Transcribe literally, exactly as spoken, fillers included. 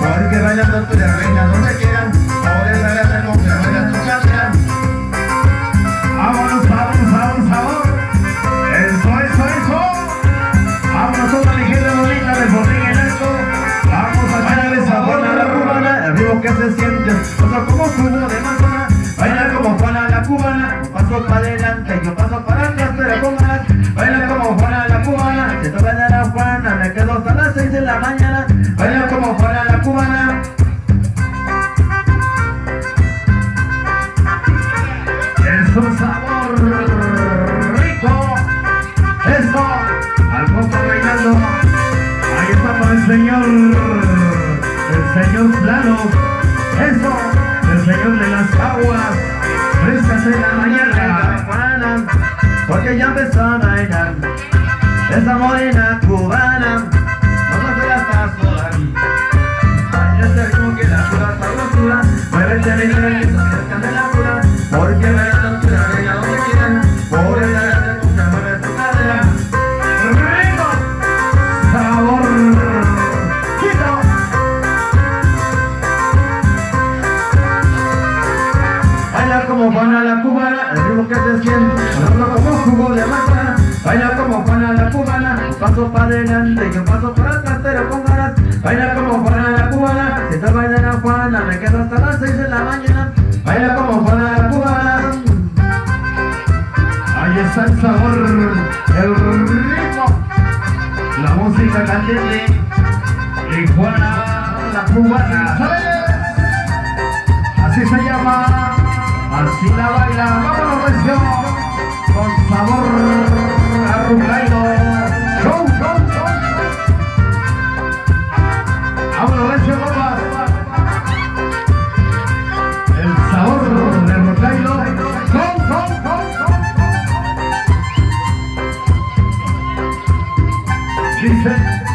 porque bailando tú la reina donde quieran, ahora esa gata con que baila tu cadera. Vámonos, vámonos, vámonos, vámonos. Eso, eso, eso. Vámonos toda la gente bonita del botín en alto. Vamos a echarle sabor a la cubana, el ritmo que se siente, otro como jugo de manzana. Baila como Juana la cubana, un paso para adelante, yo paso para atrás, pero con ganas. Baila como Juana la cubana, si te baila la Juana, me quedo hasta las seis de la mañana. Baila como Juana la cubana. Es un sabor rico. Eso, al poco bailando. Ahí está para el señor, el señor Plano. Eso, el señor de las aguas. Frescas en la mañana, Juana, porque ya empezó a bailar esa morena cubana. No se la está sudando. Baila este ritmo que la cura sabrosura. Muévete mi nivel que se acercan de la cura, porque bailan tu la reina donde quieran. Por esa grande con que mueve tu cadera. ¡Rico! ¡Sabor! ¡Quito! Baila como Juana la cubana, el ritmo que se siente, sonando como jugo de manzana. Baila como Juana la cubana, un paso para adelante y un paso para atrás, pero con ganas. Baila como Juana la cubana, si te baila la Juana, me quedo hasta las seis de la mañana. Baila como Juana la cubana. Ahí está el sabor, el ritmo, la música caliente y Juana la cubana, ¿sabes? Así se llama, así la baila. Vámonos recio, con sabor a Rucailo. Show, show, show. Vámonos recio, compas. El sabor de Rucailo. Show, show, show, show. Dice